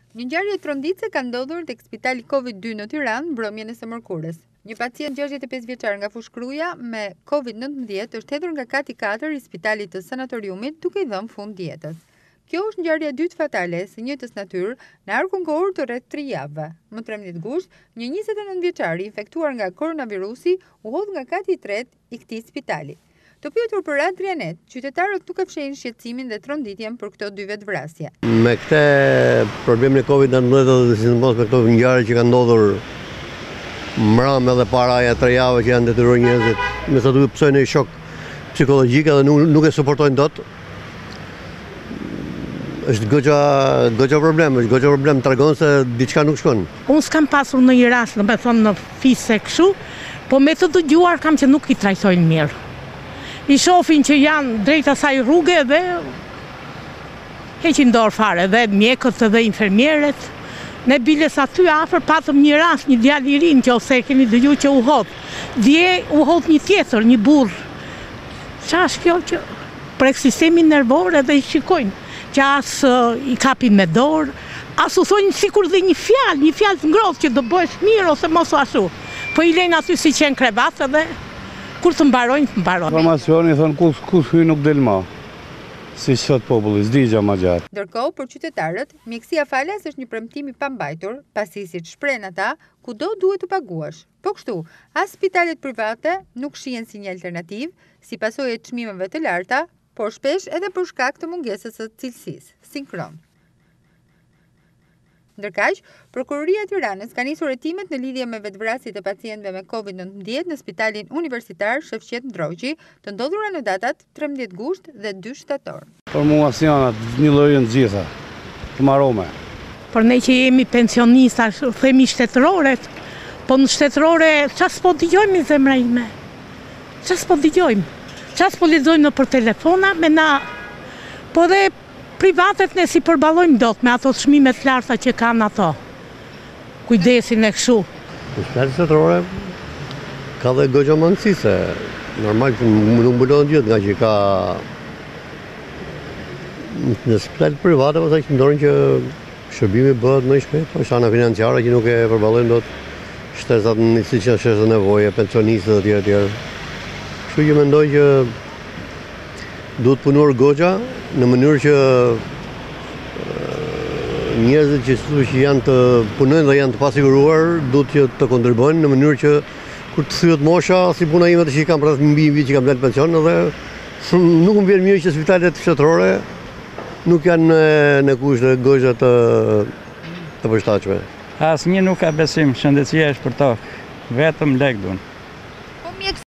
Një ngjarje tronditëse ka ndodhur tek spitali Covid-2 në Tiranë mbrëmjen e së mërkurës. Një pacient 65 vjeçar nga Fushkruja me Covid-19 është hedhur nga kati 4 i spitalit të sanatoriumit duke i dhënë fund jetës. Kjo është ngjarja e dytë fatale së njëjtës natyrë në arkun kohor të rreth 3 javëve. Më 13 gusht, një 29 vjeçar i infektuar nga koronavirusi u hodh nga kati i tretë i këtij spitali. Të pyetur për Adrianet, qytetarët nuk e fshehin shqetësimin dhe tronditjen për këto dy vetëvrasje. Me këtë problemin e Covid-19 dhe sidomos me këto ngjarje që kanë ndodhur mbrëm edhe para 3 javëve që janë detyruar njerëzit, me sa duhet psojnë një shok psikologjik edhe nuk e suportojnë dot. Është goxha problem, tregon se diçka nuk shkon. Unë s'kam pasur në një rast, në fisë kështu, po me të dëgjuar kam që nuk i trajtojnë mirë. I shohin që janë drejt asaj rruge dhe heqin dorë fare, dhe mjekët dhe infermierët. Ne biles aty afër patëm një rast, një djalë i ri, nëse e keni dëgjuar që u hodh. Dje u hodh një tjetër, një burr. Çfarë është kjo që prek sistemin nervor edhe i shikojnë që as i kapin me dorë, as u thonë sikur dhe një fjalë të ngrohtë që do bëhesh mirë ose mos ashtu. Po i lejnë aty si qenë krevat edhe kur të mbarojnë. Informacioni thonë kush hyj nuk del më. Si thot populli, s'digja më gjatë. Ndërkohë, për qytetarët, mjekësia falas është një premtim i pambajtur, pasi siç shprehen ata, kudo duhet të paguash. Po kështu, as spitalet private nuk shihen si një alternativë, si pasojë e çmimeve të larta, por shpesh edhe për shkak të mungesës së cilësisë, sinkron. Ndërkaq, Prokuroria e Tiranës ka nisur hetimet në lidhje me vetëvrasjet e pacientëve me Covid-19 në Spitalin Universitar Shefqet Ndroqi, të ndodhura në datat 13 gusht dhe 2 shtator. Për mua janë një lloj të gjitha, të marrome. Por ne që jemi pensionista, themi shtetëroret, po në shtetërore çfarë s'po dëgjojmë zemra ime? Çfarë s'po dëgjojmë? Çfarë s'po lexojmë nëpër telefona me na, po dhe privatet ne si përballojmë dot me ato çmimet larta që kanë ato. Kujdesin e kështu. Në spitalet shtetërore ka dhe goxha mangësi se normal që nuk mbulohen gjithë nga që ka në spitalet private pastaj që ndorin që shërbimi bëhet më i shpejt, është ana financiare që nuk e përballojnë dot shtesat siç është nevojë, pensionistët e tjerë. Kështu që mendoj që duhet punuar goxha në mënyrë që njerëzit që janë të punojnë dhe janë të pasiguruar duhet që të kontribuojnë në mënyrë që kur të thyet mosha, si puna ime që kam rreth mbi një vit që kam dalë pension, edhe nuk më vjen mirë që spitalet shtetërore nuk janë në kushte goxha të përshtatshme. Asnjë nuk ka besim, shëndetësia është për tokë, vetëm lek duan.